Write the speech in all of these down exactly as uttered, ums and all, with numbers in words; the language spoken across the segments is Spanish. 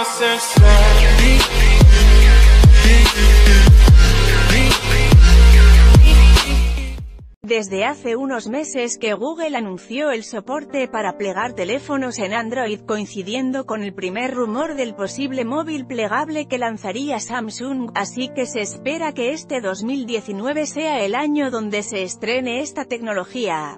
Desde hace unos meses que Google anunció el soporte para plegar teléfonos en Android, coincidiendo con el primer rumor del posible móvil plegable que lanzaría Samsung, así que se espera que este dos mil diecinueve sea el año donde se estrene esta tecnología.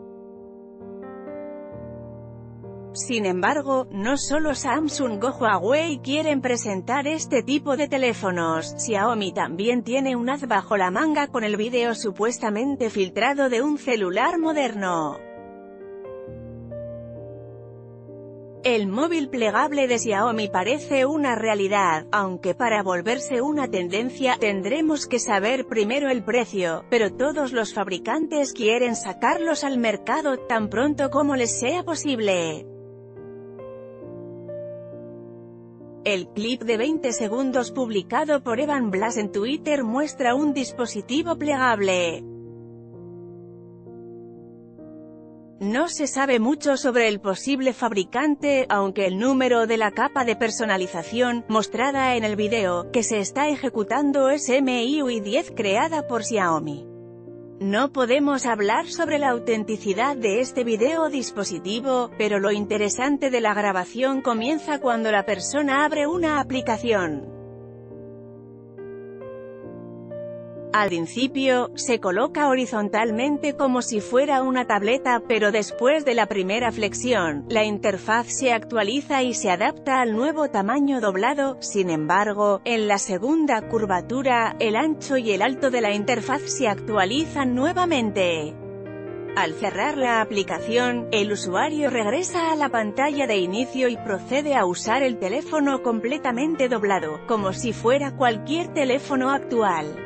Sin embargo, no solo Samsung o Huawei quieren presentar este tipo de teléfonos, Xiaomi también tiene un as bajo la manga con el vídeo supuestamente filtrado de un celular moderno. El móvil plegable de Xiaomi parece una realidad, aunque para volverse una tendencia, tendremos que saber primero el precio, pero todos los fabricantes quieren sacarlos al mercado tan pronto como les sea posible. El clip de veinte segundos publicado por Evan Blass en Twitter muestra un dispositivo plegable. No se sabe mucho sobre el posible fabricante, aunque el número de la capa de personalización, mostrada en el video, que se está ejecutando es M I U I diez creada por Xiaomi. No podemos hablar sobre la autenticidad de este video o dispositivo, pero lo interesante de la grabación comienza cuando la persona abre una aplicación. Al principio, se coloca horizontalmente como si fuera una tableta, pero después de la primera flexión, la interfaz se actualiza y se adapta al nuevo tamaño doblado. Sin embargo, en la segunda curvatura, el ancho y el alto de la interfaz se actualizan nuevamente. Al cerrar la aplicación, el usuario regresa a la pantalla de inicio y procede a usar el teléfono completamente doblado, como si fuera cualquier teléfono actual.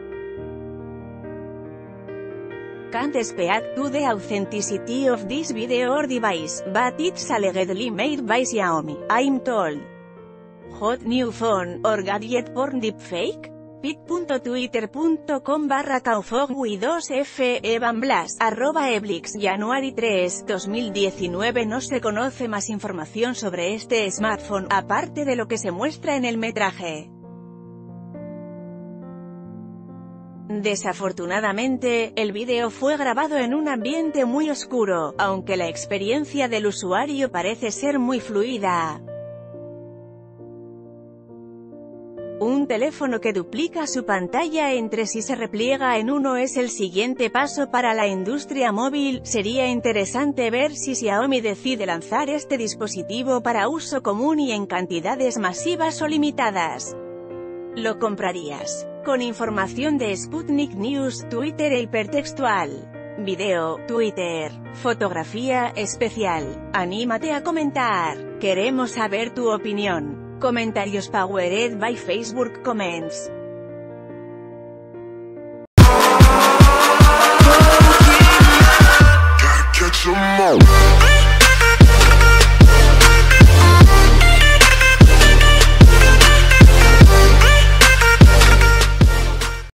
Can't speak to the authenticity of this video or device, but it's allegedly made by Xiaomi, I'm told. Hot new phone, or gadget porn deepfake? pit punto twitter punto com barra kaufogui dos f, Evan Blass, arroba eblix, January tres, dos mil diecinueve. No se conoce más información sobre este smartphone, aparte de lo que se muestra en el metraje. Desafortunadamente, el vídeo fue grabado en un ambiente muy oscuro, aunque la experiencia del usuario parece ser muy fluida. Un teléfono que duplica su pantalla entre sí se repliega en uno es el siguiente paso para la industria móvil. Sería interesante ver si Xiaomi decide lanzar este dispositivo para uso común y en cantidades masivas o limitadas. ¿Lo comprarías? Con información de Sputnik News, Twitter e hipertextual. Video, Twitter. Fotografía, especial. Anímate a comentar. Queremos saber tu opinión. Comentarios powered by Facebook Comments. Gotta catch 'em all.